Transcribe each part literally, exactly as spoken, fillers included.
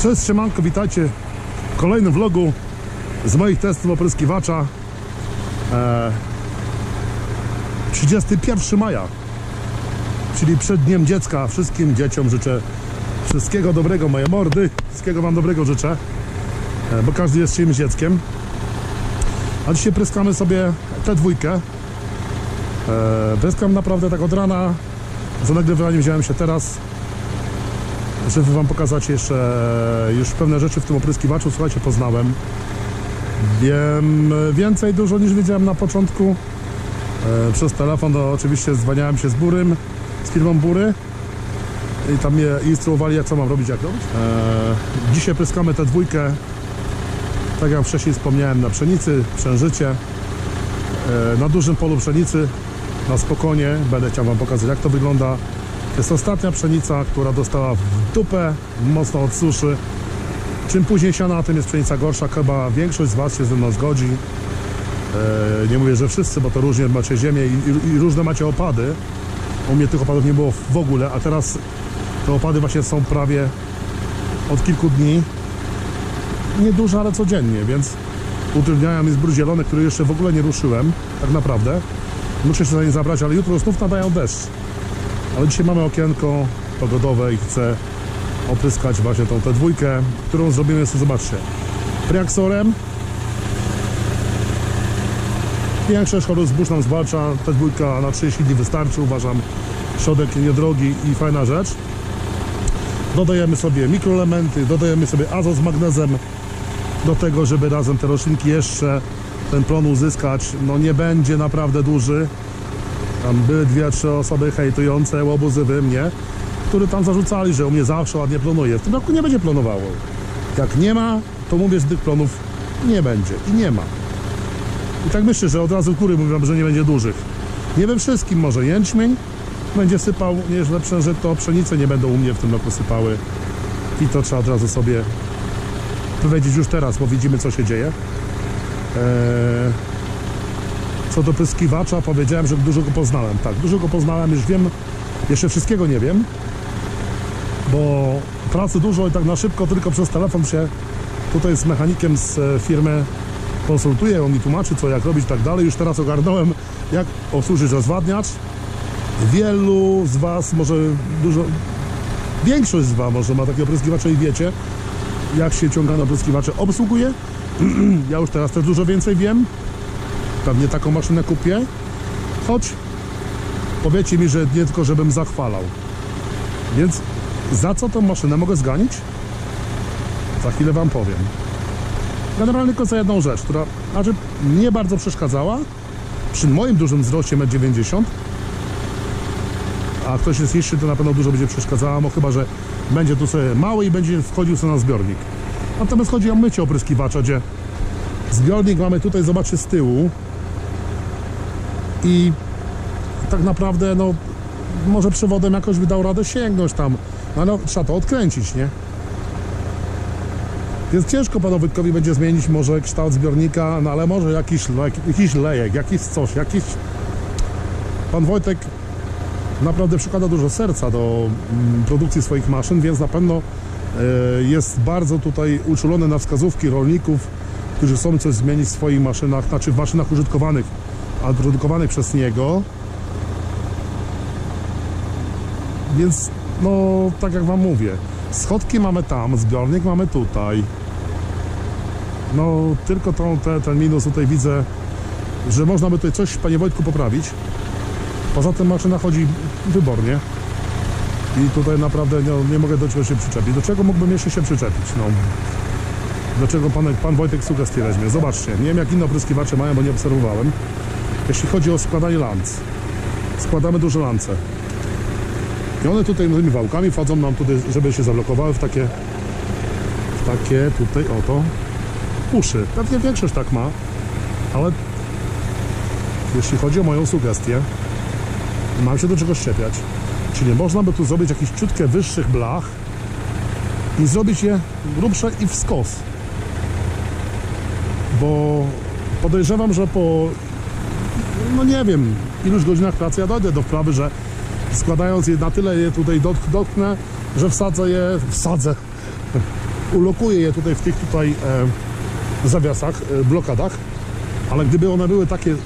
Cześć, siemanko, witajcie w kolejnym vlogu z moich testów opryskiwacza. e, trzydziestego pierwszego maja, czyli przed Dniem Dziecka. Wszystkim dzieciom życzę wszystkiego dobrego, moje mordy. Wszystkiego wam dobrego życzę, e, bo każdy jest czyimś dzieckiem. A dzisiaj pryskamy sobie tę dwójkę. e, Pryskam naprawdę tak od rana. Za nagrywaniem wziąłem się teraz, żeby wam pokazać jeszcze już pewne rzeczy w tym opryskiwaczu. Słuchajcie, poznałem. Wiem więcej dużo niż wiedziałem na początku. E, przez telefon to oczywiście zwaniałem się z Burym, z firmą Bury, i tam mnie instruowali, jak co mam robić, jak robić. E, dzisiaj pryskamy tę dwójkę, tak jak wcześniej wspomniałem, na pszenicy, przężycie, e, na dużym polu pszenicy, na spokojnie. Będę chciał wam pokazać, jak to wygląda. To jest ostatnia pszenica, która dostała w dupę mocno od suszy. Czym później siana, tym jest pszenica gorsza. Chyba większość z was się ze mną zgodzi. E, nie mówię, że wszyscy, bo to różnie macie ziemię i, i, i różne macie opady. U mnie tych opadów nie było w ogóle, a teraz te opady właśnie są prawie od kilku dni. Nieduże, ale codziennie, więc utrudniają mi zbór zielony, który jeszcze w ogóle nie ruszyłem, tak naprawdę. Muszę się za nie zabrać, ale jutro znów nadają deszcz. Ale dzisiaj mamy okienko pogodowe i chcę opryskać właśnie tą tę dwójkę, którą zrobimy jeszcze, zobaczcie, Priaxorem. Większość chorób zbóż nam zwalcza. Ta dwójka na trzydzieści dni wystarczy, uważam. Środek niedrogi i fajna rzecz. Dodajemy sobie mikroelementy, dodajemy sobie azot z magnezem do tego, żeby razem te roślinki jeszcze ten plon uzyskać. No nie będzie naprawdę duży. Tam były dwie, trzy osoby hejtujące, łobuzy wy mnie, które tam zarzucali, że u mnie zawsze ładnie plonuje. W tym roku nie będzie plonowało. Jak nie ma, to mówię, że tych plonów nie będzie. I nie ma. I tak myślę, że od razu góry mówią, że nie będzie dużych. Nie we wszystkim, może jęczmień będzie sypał nieźle, przężyto, pszenice nie będą u mnie w tym roku sypały. I to trzeba od razu sobie powiedzieć już teraz, bo widzimy, co się dzieje. Eee... Co do pryskiwacza, powiedziałem, że dużo go poznałem. Tak, dużo go poznałem, już wiem, jeszcze wszystkiego nie wiem, bo pracy dużo i tak na szybko, tylko przez telefon się tutaj z mechanikiem z firmy konsultuję, on mi tłumaczy, co, jak robić i tak dalej. Już teraz ogarnąłem, jak obsłużyć rozwadniacz. Wielu z was, może dużo, większość z was może ma takie opryskiwacze i wiecie, jak się ciągane opryskiwacze obsługuje. Ja już teraz też dużo więcej wiem. Pewnie taką maszynę kupię, choć powiecie mi, że nie tylko żebym zachwalał. Więc za co tą maszynę mogę zganić? Za chwilę wam powiem. Generalnie tylko za jedną rzecz, która znaczy nie bardzo przeszkadzała przy moim dużym wzroście metr dziewięćdziesiąt, a ktoś jest niższy, to na pewno dużo będzie przeszkadzała, no chyba że będzie tu sobie mały i będzie wchodził sobie na zbiornik. Natomiast chodzi o mycie opryskiwacza, gdzie zbiornik mamy tutaj, zobaczcie, z tyłu. I tak naprawdę, no, może przewodem jakoś by dał radę sięgnąć tam, no ale trzeba to odkręcić, nie? Więc ciężko panu Wojtkowi będzie zmienić może kształt zbiornika, no ale może jakiś, jakiś lejek, jakiś coś, jakiś... Pan Wojtek naprawdę przykłada dużo serca do mm, produkcji swoich maszyn, więc na pewno y, jest bardzo tutaj uczulony na wskazówki rolników, którzy chcą coś zmienić w swoich maszynach, znaczy w maszynach użytkowanych, a produkowanych przez niego. Więc no tak jak wam mówię, schodki mamy tam, zbiornik mamy tutaj. No tylko tą, te, ten minus tutaj widzę, że można by tutaj coś, panie Wojtku, poprawić. Poza tym maszyna chodzi wybornie i tutaj naprawdę no, nie mogę do czego się przyczepić. Do czego mógłbym jeszcze się przyczepić? No, do czego pan, pan Wojtek sugestie weźmie? Zobaczcie, nie wiem jak inne opryskiwacze mają, bo nie obserwowałem. Jeśli chodzi o składanie lanc, składamy duże lance i one tutaj tymi wałkami wchodzą nam tutaj, żeby się zablokowały w takie w takie tutaj oto uszy. Pewnie większość tak ma, ale jeśli chodzi o moją sugestię, mam się do czegoś szczepiać, czyli można by tu zrobić jakieś ciutkę wyższych blach i zrobić je grubsze i w skos, bo podejrzewam, że po no nie wiem, iluś godzinach pracy ja dojdę do wprawy, że składając je na tyle je tutaj dotknę, że wsadzę je, wsadzę, ulokuję je tutaj w tych tutaj e, zawiasach, e, blokadach, ale gdyby one były takie e,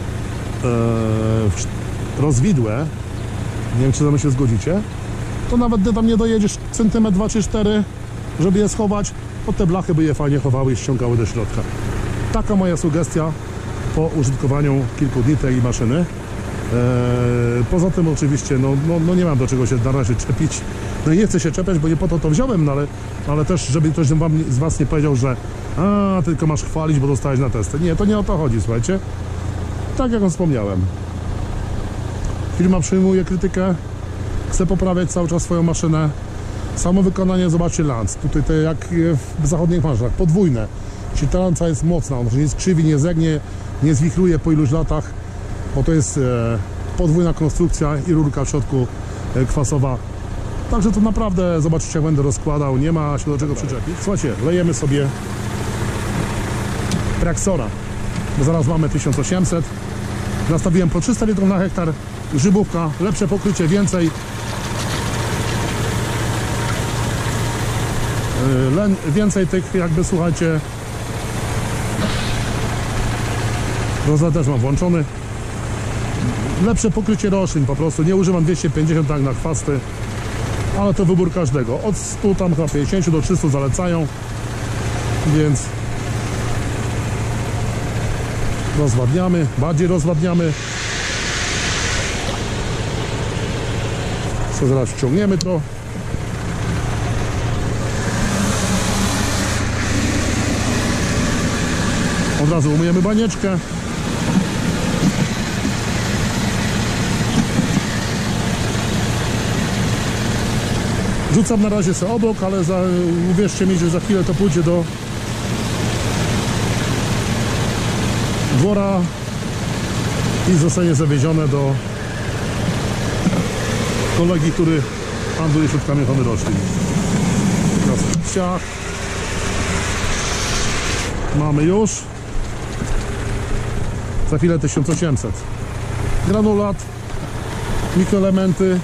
rozwidłe, nie wiem, czy ze mną się zgodzicie, to nawet gdy tam nie dojedziesz centymetr, dwa czy cztery, żeby je schować, to te blachy by je fajnie chowały i ściągały do środka. Taka moja sugestia po użytkowaniu kilku dni tej maszyny. Eee, poza tym oczywiście, no, no, no nie mam do czego się na razie czepić. No i nie chcę się czepiać, bo nie po to to wziąłem, no ale, ale też, żeby ktoś wam, z was nie powiedział, że a, tylko masz chwalić, bo dostałeś na testy. Nie, to nie o to chodzi, słuchajcie. Tak jak wspomniałem. Firma przyjmuje krytykę, chce poprawiać cały czas swoją maszynę. Samo wykonanie, zobaczcie lans. Tutaj te jak w zachodnich maszynach, podwójne. Czyli ta lanca jest mocna, on nie skrzywi, nie zegnie, nie zwichruje po iluś latach, bo to jest e, podwójna konstrukcja i rurka w środku e, kwasowa. Także to naprawdę, zobaczycie, jak będę rozkładał, nie ma się do czego przyczepić. Słuchajcie, lejemy sobie Praxora, bo zaraz mamy tysiąc osiemset. Nastawiłem po trzysta litrów na hektar, grzybówka, lepsze pokrycie, więcej. Len, więcej tych jakby, słuchajcie, rozlad też mam włączony. Lepsze pokrycie roślin po prostu, nie używam dwieście pięćdziesiąt tak na chwasty, ale to wybór każdego, od stu tam na pięćdziesiąt do trzystu zalecają, więc rozwadniamy, bardziej rozwadniamy. Co zaraz wciągniemy to. Od razu umyjemy banieczkę. Rzucam na razie sobie obok, ale za, uwierzcie mi, że za chwilę to pójdzie do dwora i zostanie zawiezione do kolegi, który handluje środkami ochrony roślin. Teraz ciach. Mamy już. Za chwilę tysiąc osiemset. Granulat, mikroelementy.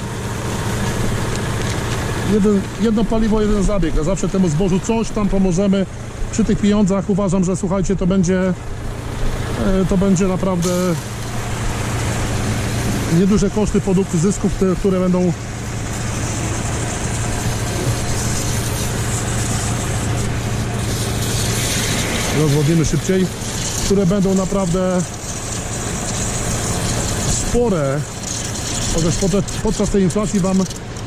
Jeden, jedno paliwo, jeden zabieg, a zawsze temu zbożu coś tam pomożemy. Przy tych pieniądzach uważam, że słuchajcie, to będzie to będzie naprawdę nieduże koszty produktu zysków, które, które będą rozwodnimy szybciej, które będą naprawdę spore, chociaż podczas tej inflacji wam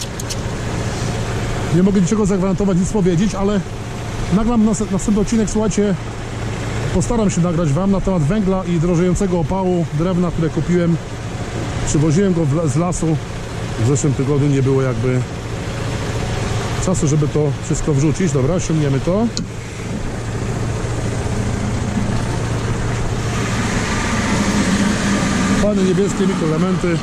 nie mogę niczego zagwarantować, nic powiedzieć, ale nagram następny odcinek, słuchajcie, postaram się nagrać wam na temat węgla i drożejącego opału drewna, które kupiłem. Przywoziłem go z lasu. W zeszłym tygodniu nie było jakby czasu, żeby to wszystko wrzucić. Dobra, ściągniemy to. Fajne niebieskie mikroelementy.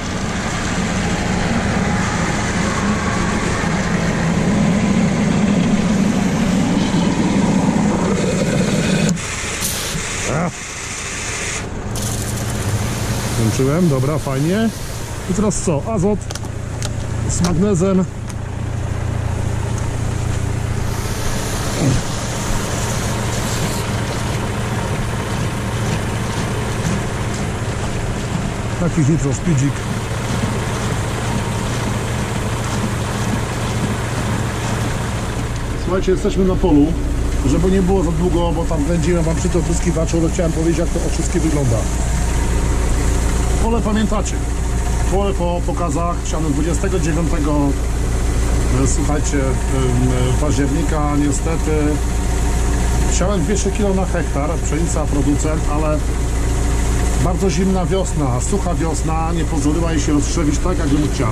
Włączyłem, dobra, fajnie. I teraz co? Azot z magnezem. Taki nitrospidzik. Słuchajcie, jesteśmy na polu. Żeby nie było za długo, bo tam ględziłem wam przy to opryskiwaczu, ale chciałem powiedzieć, jak to oczyski wygląda. Pole pamiętacie. Pole po pokazach siano dwudziestego dziewiątego słuchajcie, października. Niestety siałem dwieście kilo na hektar, pszenica producent, ale bardzo zimna wiosna, sucha wiosna nie pozwoliła jej się rozstrzewić tak, jakbym chciał.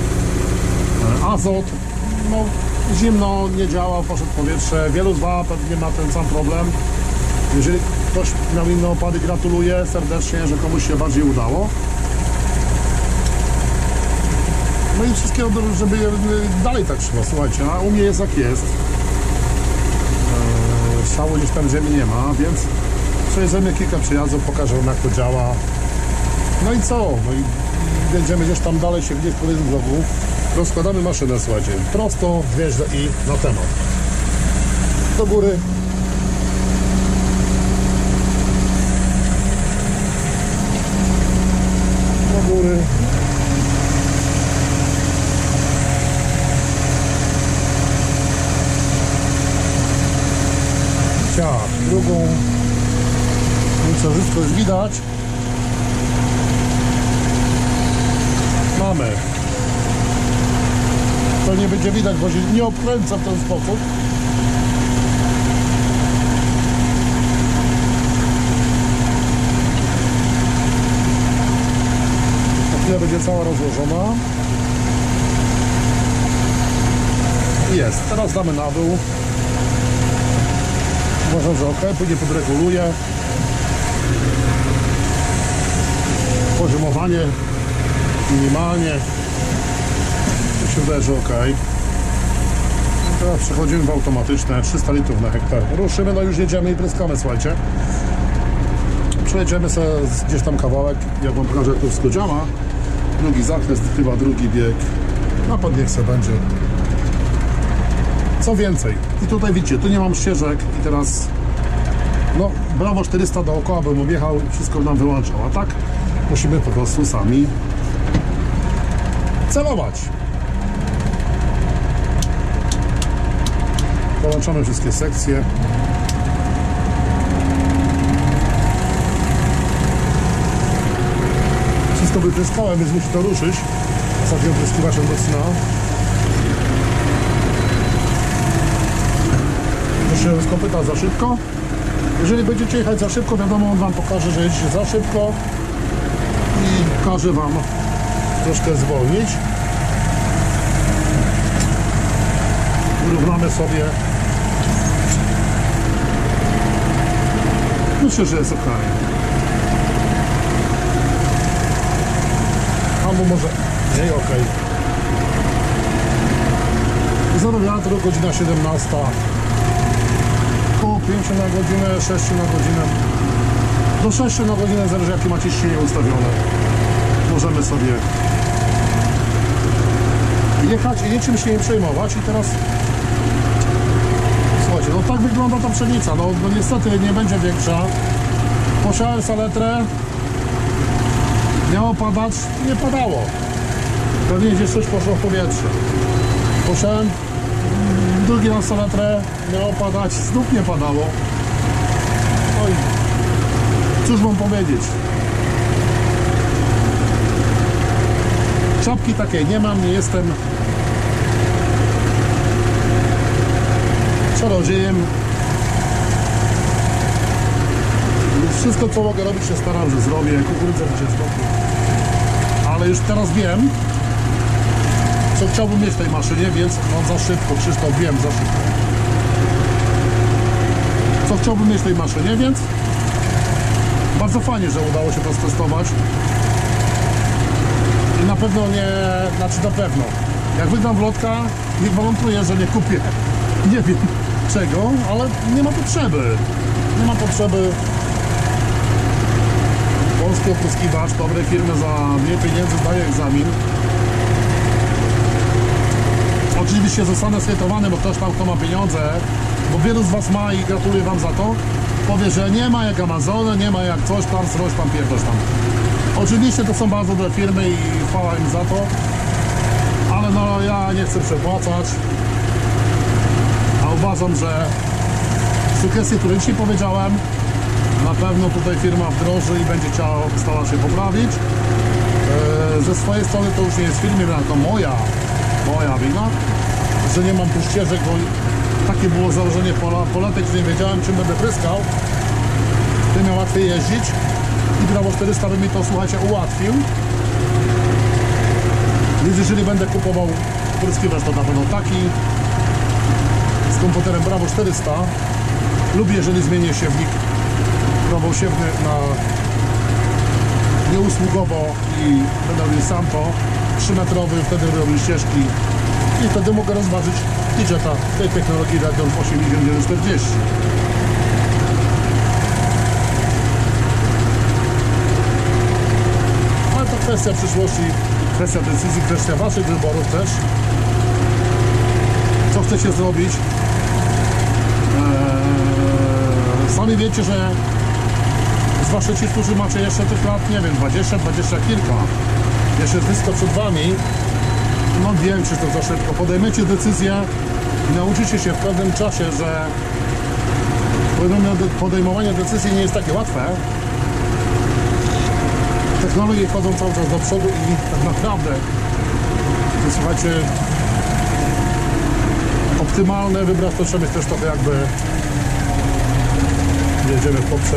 Azot, no zimno, nie działał, poszedł w powietrze. Wielu z was pewnie ma ten sam problem. Jeżeli ktoś miał inne opady, gratuluję serdecznie, że komuś się bardziej udało. No i wszystkiego, żeby dalej tak szło, słuchajcie, a u mnie jest jak jest. Szało gdzieś tam ziemi nie ma, więc przejedziemy kilka przejazdów, pokażę wam, jak to działa. No i co? No i będziemy gdzieś tam dalej się gdzieś po tym vlogu. Rozkładamy maszynę, słuchajcie, prosto, wjeżdża i na temat. Do góry. Do góry. Ciach, drugą. I co, wszystko jest widać. Mamy. To nie będzie widać, bo się nie obkręca w ten sposób. Ta chwilę będzie cała rozłożona. Jest. Teraz damy na dół. Uważam, że ok. Później podreguluję. Poziomowanie minimalnie. To się wydaje, że ok. Teraz przechodzimy w automatyczne. trzysta litrów na hektar. Ruszymy, no już jedziemy i pryskamy, słuchajcie. Przejedziemy sobie gdzieś tam kawałek. Jak wam pokażę, jak to wszystko działa. Drugi zakres, chyba drugi bieg. No pod niech sobie będzie. Co więcej, i tutaj widzicie, tu nie mam ścieżek i teraz no Bravo czterysta dookoła bym objechał i wszystko nam wyłączał, a tak musimy po prostu sami celować. Połączamy wszystkie sekcje. Wszystko wypryskałem, więc musi to ruszyć. Ostatnio opryskiwaczem do cna. Proszę z kopyta za szybko. Jeżeli będziecie jechać za szybko, wiadomo, on wam pokaże, że jedziecie za szybko i każe wam troszkę zwolnić. Wyrównamy sobie. Myślę, że jest ok. Albo może nie, ok. Zero wiatru, godzina siedemnasta. Około pięć na godzinę, sześć na godzinę. Do sześć na godzinę, zależy jakie macie ciśnienie ustawione. Możemy sobie jechać i niczym się nie przejmować. I teraz słuchajcie, no tak wygląda ta pszenica. No, no niestety nie będzie większa. Posiałem saletrę. Miało padać, nie padało. Pewnie gdzieś coś poszło w powietrze. Posiałem drugi raz saletrę, miało padać, znów nie padało. Oj, cóż mam powiedzieć. Czapki takiej nie mam, nie jestem czarodziejem. Wszystko co mogę robić się staram, że zrobię. Kukurydzę się zrobię. Ale już teraz wiem, co chciałbym mieć w tej maszynie, więc no za szybko, Krzysztof, wiem, za szybko. Co chciałbym mieć w tej maszynie, więc bardzo fajnie, że udało się to stestować. I na pewno nie, znaczy na pewno, jak wygram w lotka, nie gwarantuję, że nie kupię. Nie wiem czego, ale nie ma potrzeby. Nie ma potrzeby. Polski opryskiwacz, dobrej firmy za mniej pieniędzy daje egzamin. Oczywiście zostanę sfiltrowany, bo ktoś tam, kto ma pieniądze, bo wielu z was ma i gratuluję wam za to, powie, że nie ma jak Amazon, nie ma jak coś tam, coś tam, pierdoś tam. Oczywiście to są bardzo dobre firmy i chwała im za to, ale no ja nie chcę przepłacać, a uważam, że sugestie, które dzisiaj powiedziałem, na pewno tutaj firma wdroży i będzie chciała, starała się poprawić. Eee, ze swojej strony to już nie jest firmy, tylko moja, moja wina, że nie mam tu ścieżek, bo takie było założenie pola, poletek, że nie wiedziałem, czym będę pryskał. Tym miał łatwiej jeździć i Bravo czterysta by mi to, słuchajcie, ułatwił. Więc jeżeli będę kupował pryskiwacz, to na pewno taki z komputerem Bravo czterysta lub jeżeli zmienię siewnik Bravo siewny na nieusługowo i będę robił sam to trzy metrowy, wtedy robię ścieżki i wtedy mogę rozważyć Digita tej technologii Radeon osiemdziesiąt jeden czterdzieści. kwestia przyszłości, kwestia decyzji, kwestia waszych wyborów też. Co chcecie zrobić? Eee, sami wiecie, że zwłaszcza ci, którzy macie jeszcze tych lat, nie wiem, dwadzieścia, dwadzieścia kilka, jeszcze wszystko przed wami, no wiem, czy to za szybko. Podejmiecie decyzję i nauczycie się w pewnym czasie, że podejmowanie decyzji nie jest takie łatwe. Technologie chodzą cały czas do przodu i tak naprawdę, słuchajcie, optymalne wybrać to trzeba mieć też trochę jakby jedziemy w poprzek.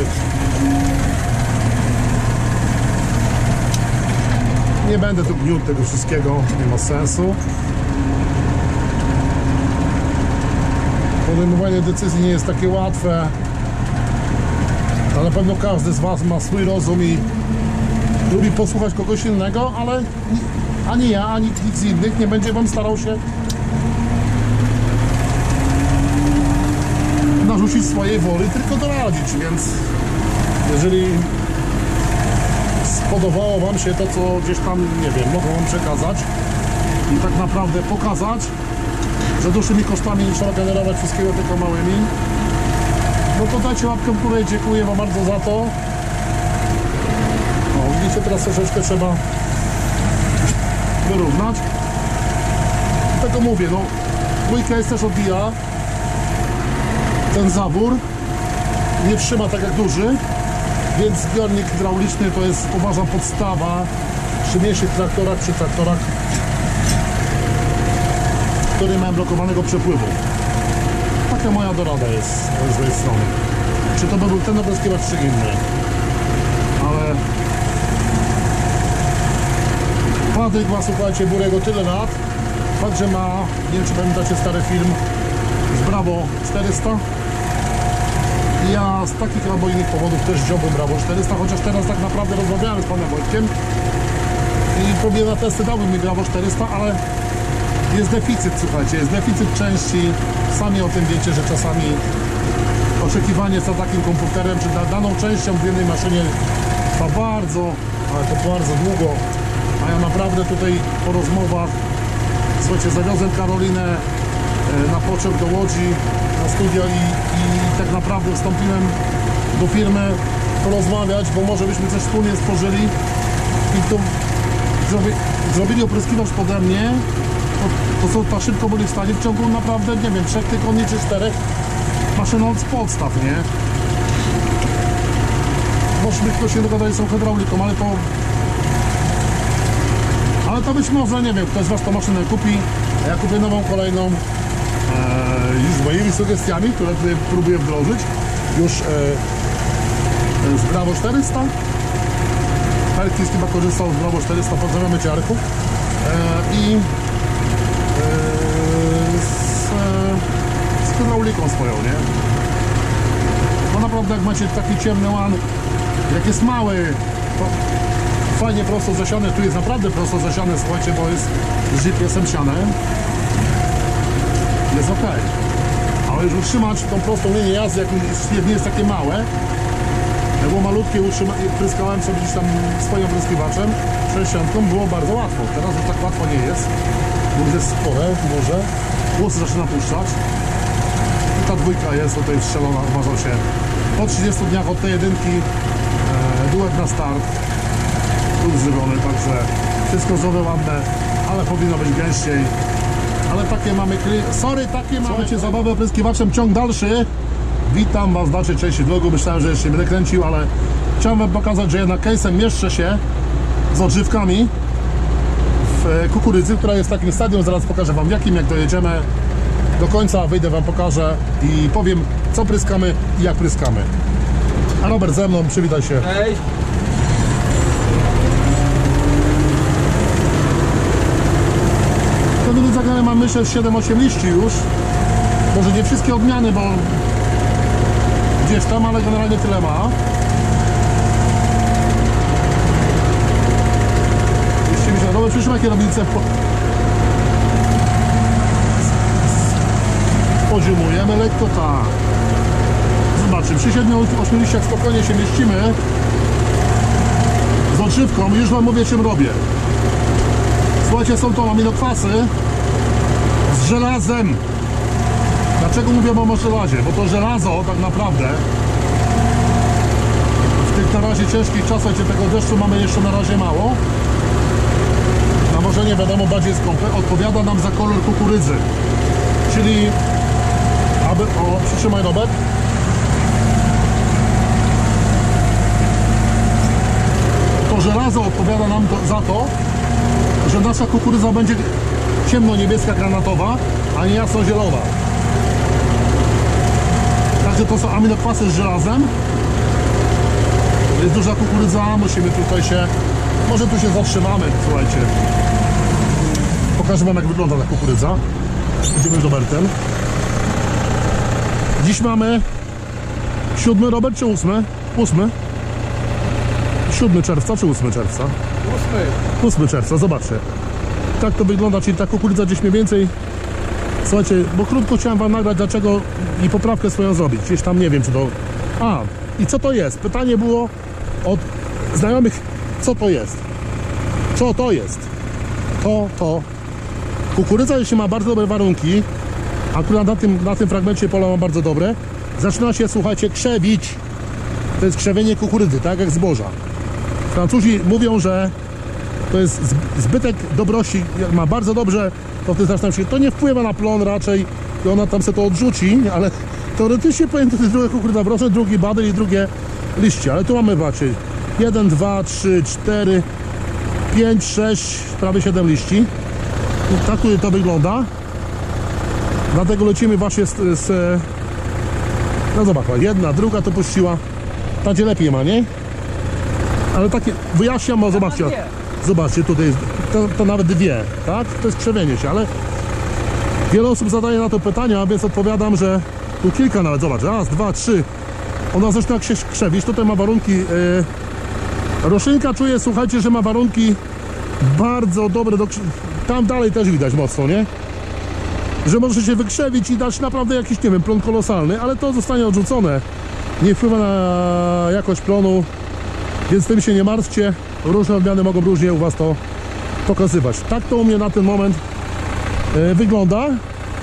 Nie będę tu gniótł tego wszystkiego, nie ma sensu. Podejmowanie decyzji nie jest takie łatwe. A na pewno każdy z was ma swój rozum i lubi posłuchać kogoś innego, ale ani ja, ani nikt z innych nie będzie wam starał się narzucić swojej woli, tylko doradzić, więc jeżeli spodobało wam się to, co gdzieś tam, nie wiem, mogą wam przekazać i tak naprawdę pokazać, że dłuższymi kosztami nie trzeba generować wszystkiego tylko małymi, no to dajcie łapkę w górę i dziękuję wam bardzo za to. No, widzicie, teraz troszeczkę trzeba wyrównać. Tego mówię, no dwójka jest też odbija. Ten zawór nie trzyma tak jak duży, więc zbiornik hydrauliczny to jest, uważam, podstawa przy mniejszych traktorach, przy traktorach, które mają blokowanego przepływu. Taka moja dorada jest z mojej strony. Czy to by był ten opryskiwacz, czy inny. Ale Patryk ma, słuchajcie, Burego tyle lat. Fakt, że ma, nie wiem czy pamiętacie stary film z Bravo czterysta. I ja z takich albo innych powodów też wziąłbym Bravo czterysta, chociaż teraz tak naprawdę rozmawiałem z panem Wojtkiem i próbuję na testy dałbym mi Bravo czterysta, ale jest deficyt, słuchajcie, jest deficyt części. Sami o tym wiecie, że czasami oczekiwanie za takim komputerem, czy daną częścią w jednej maszynie trwa bardzo, ale to bardzo długo. A ja naprawdę tutaj po rozmowach, słuchajcie, zawiozłem Karolinę na pociąg do Łodzi, na studia i, i tak naprawdę wstąpiłem do firmy porozmawiać, bo może byśmy coś wspólnie stworzyli i to zrobi, zrobili opryskiwacz pode mnie. To, to są ta szybko byli w stanie w ciągu naprawdę, nie wiem, trzech tygodni czy czterech maszyną z podstaw, nie? Może by ktoś się dogadali z tą hydrauliką, ale to ale to być może, nie wiem, ktoś z was tą maszynę kupi, a ja kupię nową, kolejną e, już z moimi sugestiami, które tutaj próbuję wdrożyć już e, z Bravo czterysta. Perkins chyba korzystał z Bravo czterysta, pozdrawiamy cię, Arku. E, i Z, z hydrauliką swoją, nie? Bo naprawdę jak macie taki ciemny łan, jak jest mały, to fajnie prosto zasiane, tu jest naprawdę prosto zasiane, słuchajcie, bo jest z G P S-em siane, jest ok. Ale już utrzymać tą prostą linię jazdy, jak nie jest takie małe, jak było malutkie, pryskałem sobie gdzieś tam swoim pryskiwaczem, sześćdziesiątką, było bardzo łatwo. Teraz już tak łatwo nie jest. Bo jest spore, może. Głosy zaczyna puszczać. I ta dwójka jest tutaj strzelona, uważam się. Po trzydziestu dniach od tej jedynki e, duet na start. Tu zrobiony, także wszystko zdrowe, ładne, ale powinno być gęściej. Ale takie mamy kli... Sorry, takie mamy... Słuchajcie, zabawę opryskiwaczem, ciąg dalszy. Witam was w dalszej części vlogu. Myślałem, że jeszcze nie będę kręcił, ale chciałem wam pokazać, że jednak case'em mieszczę się z odżywkami w kukurydzy, która jest w takim stadium. Zaraz pokażę wam w jakim, jak dojedziemy do końca, wyjdę wam, pokażę i powiem, co pryskamy i jak pryskamy. A Robert ze mną, przywitaj się. Hej. To do zagrania mam, myślę, siedem osiem liści już. Może nie wszystkie odmiany, bo gdzieś tam, ale generalnie tyle ma. Robert, przyszły jakie robilice po... Poziomujemy lekko, tak. Zobaczmy, przy siedmiu ośmiu liściach spokojnie się mieścimy. Z odżywką, już wam mówię, czym robię. Słuchajcie, są to aminokwasy z żelazem. Dlaczego mówię wam o żelazie? Bo to żelazo tak naprawdę w tych na razie ciężkich czasach, gdzie tego deszczu mamy jeszcze na razie mało, nawożenie wiadomo bardziej skąpe, odpowiada nam za kolor kukurydzy. Czyli aby... O, przytrzymaj Robert. To żelazo odpowiada nam to, za to, że nasza kukurydza będzie ciemno-niebieska, granatowa, a nie jasno-zielona. Także to są aminokwasy z żelazem. Jest duża kukurydza, musimy tutaj się... Może tu się zatrzymamy, słuchajcie. Pokażę wam, jak wygląda ta kukurydza. Idziemy z Robertem. Dziś mamy siódmy, Robert, czy ósmy? Ósmy. siódmego czerwca, czy ósmego czerwca? ósmy. ósmego czerwca, zobaczcie. Tak to wygląda, czyli ta kukurydza gdzieś mniej więcej... Słuchajcie, bo krótko chciałem wam nagrać, dlaczego i poprawkę swoją zrobić. Gdzieś tam nie wiem, czy to... A, i co to jest? Pytanie było od znajomych, co to jest? Co to jest? To, to. Kukurydza, jeśli ma bardzo dobre warunki, akurat na tym, na tym fragmencie pola ma bardzo dobre, zaczyna się, słuchajcie, krzewić. To jest krzewienie kukurydzy, tak jak zboża. Francuzi mówią, że to jest zbytek dobrości, jak ma bardzo dobrze, to wtedy zaczyna się, to nie wpływa na plon raczej i ona tam sobie to odrzuci, ale teoretycznie powiem, to jest druga kukurydza w roczne, drugi badyl i drugie liście, ale tu mamy, zobaczcie, jeden, dwa, trzy, cztery, pięć, sześć, prawie siedem liści. I tak tutaj to wygląda. Dlatego lecimy właśnie z, z no zobacz, jedna, druga to puściła, ta gdzie lepiej ma, nie? Ale takie, wyjaśniam, bo zobaczcie, zobaczcie, tutaj jest, to, to nawet dwie, tak? To jest krzewienie się, ale wiele osób zadaje na to pytania, więc odpowiadam, że tu kilka nawet, zobacz, raz, dwa, trzy, ona zaczyna jak się krzewić, tutaj ma warunki, yy, roślinka czuje, słuchajcie, że ma warunki bardzo dobre, do, tam dalej też widać mocno, nie? Że może się wykrzewić i dać naprawdę jakiś, nie wiem, plon kolosalny, ale to zostanie odrzucone, nie wpływa na jakość plonu, więc tym się nie martwcie, różne odmiany mogą różnie u was to pokazywać. Tak to u mnie na ten moment e, wygląda. E,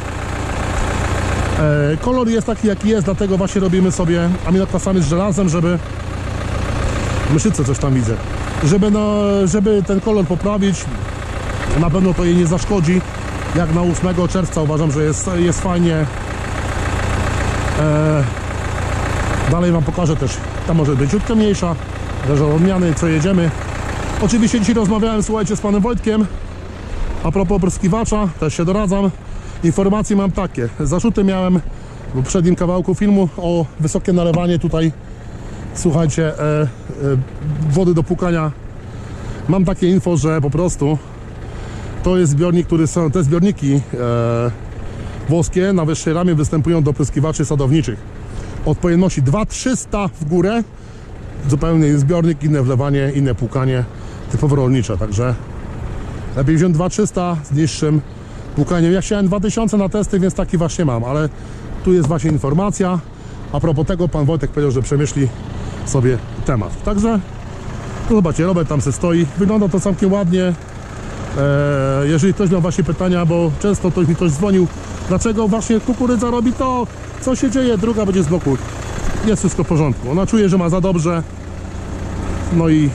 kolor jest taki, jaki jest, dlatego właśnie robimy sobie aminokwasami z żelazem, żeby... Myszyce coś tam widzę. Żeby, no, żeby ten kolor poprawić, na pewno to jej nie zaszkodzi. Jak na ósmego czerwca uważam, że jest, jest fajnie. E, dalej wam pokażę też, ta może być ciutkę mniejsza, zależy od odmiany, co jedziemy. Oczywiście dzisiaj rozmawiałem, słuchajcie, z panem Wojtkiem a propos opryskiwacza, też się doradzam. Informacje mam takie, zarzuty miałem w poprzednim kawałku filmu o wysokie nalewanie tutaj, słuchajcie, e, e, wody do płukania. Mam takie info, że po prostu to jest zbiornik, który są, te zbiorniki e, włoskie na wyższej ramie występują do opryskiwaczy sadowniczych. Od pojemności dwa tysiące trzysta w górę, zupełnie inny zbiornik, inne wlewanie, inne płukanie, typowo rolnicze, także lepiej wziąć dwa tysiące trzysta z niższym płukaniem. Ja chciałem dwa tysiące na testy, więc taki właśnie mam, ale tu jest właśnie informacja. A propos tego, pan Wojtek powiedział, że przemyśli sobie temat. Także, no zobaczcie, Robert tam se stoi, wygląda to całkiem ładnie. Eee, jeżeli ktoś miał właśnie pytania, bo często ktoś mi ktoś dzwonił, dlaczego właśnie kukurydza robi to, co się dzieje, druga będzie z boku. Jest wszystko w porządku, ona czuje, że ma za dobrze, no i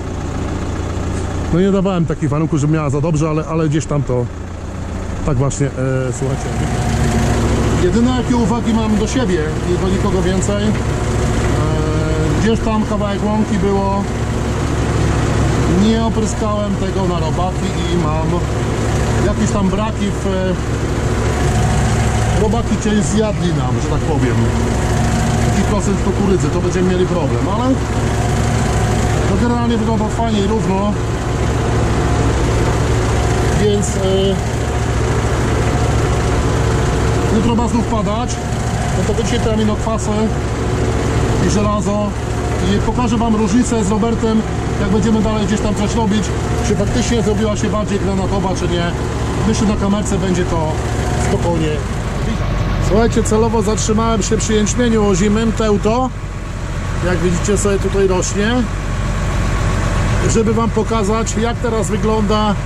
no nie dawałem takich warunków, że miała za dobrze, ale, ale gdzieś tam to tak właśnie, e, słuchajcie, jedyne jakie uwagi mam do siebie i do nikogo więcej, e, gdzieś tam kawałek łąki było, nie opryskałem tego na robaki i mam jakieś tam braki w robaki część zjadli nam, że tak powiem, taki procent kukurydzy, to będziemy mieli problem, ale to generalnie wygląda fajnie i równo, więc yy, jutro ma znów padać, no to będzie te aminokwasy i żelazo i pokażę wam różnicę z Robertem, jak będziemy dalej gdzieś tam coś robić, czy faktycznie zrobiła się bardziej granatowa, czy nie. Myślę, na kamerce będzie to spokojnie widać. Słuchajcie, celowo zatrzymałem się przy jęczmieniu ozimym, teuto. Jak widzicie, sobie tutaj rośnie. żeby Wam pokazać, jak teraz wygląda,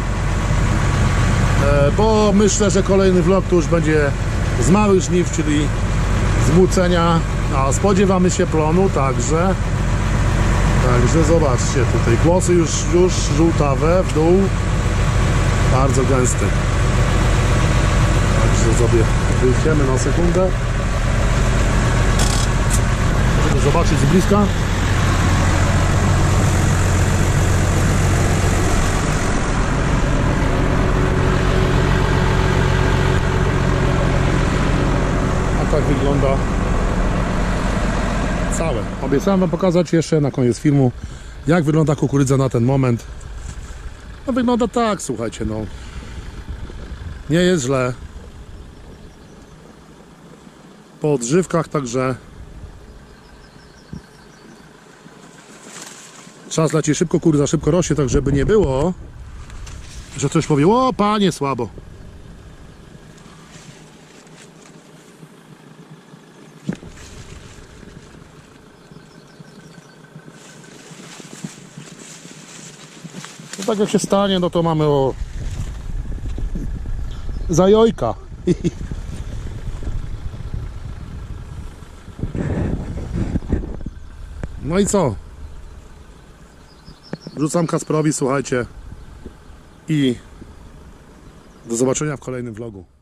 bo myślę, że kolejny vlog to już będzie z małych żniw, czyli z młócenia, a spodziewamy się plonu także. Także zobaczcie, tutaj głosy już, już żółtawe w dół, bardzo gęsty. Także sobie wyjdziemy na sekundę, żeby zobaczyć z bliska. A tak wygląda całe. Obiecałem Wam pokazać jeszcze na koniec filmu, jak wygląda kukurydza na ten moment. No wygląda tak, słuchajcie, no nie jest źle po odżywkach, także czas leci szybko, kukurydza szybko rośnie, tak żeby nie było, że ktoś powie: o panie, słabo. No tak jak się stanie, no to mamy o zajojka. No i co? Rzucam Kacprowi, słuchajcie, i do zobaczenia w kolejnym vlogu.